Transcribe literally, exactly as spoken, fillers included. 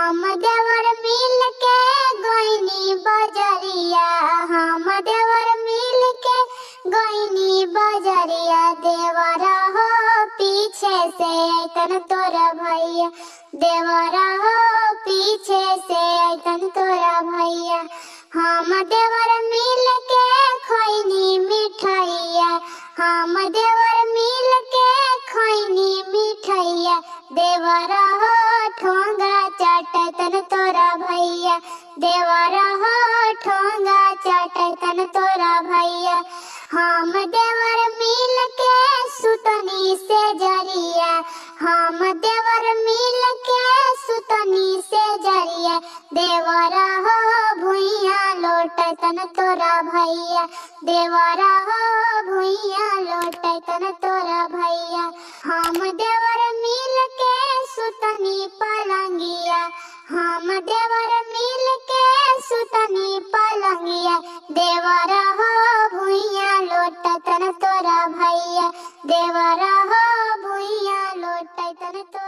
हम देवर मिल के गइनी बजरिया, हम देवर मिल के गइनी बजरिया। देवर हो पीछे से ऐतन तोरा भैया, देवर हो पीछे से ऐतन तोरा भैया। हम देवर मिल के खइनी मिठैया, हम देवर मिल के खइनी मिठैया। देवर हो ठोंगा चाटतन तोरा भैया, देवर हो ठोंगा चाटतन तोरा भैया। हम देवर मिल के सुतनी से जरिया, हम देवर मिल के सुतनी से जरिया। देवर हो भुइया लोटतन तोरा भैया, देवर हो भुइया लोटतन तोरा भैया। हम देवर मिल के सुतनी पलंगिया, हम देवर मिल के सुतनी पलंगिया। देवर हो भुइया लोटतन तोरा भैया, देवर हो भुइया लोटतन तोरा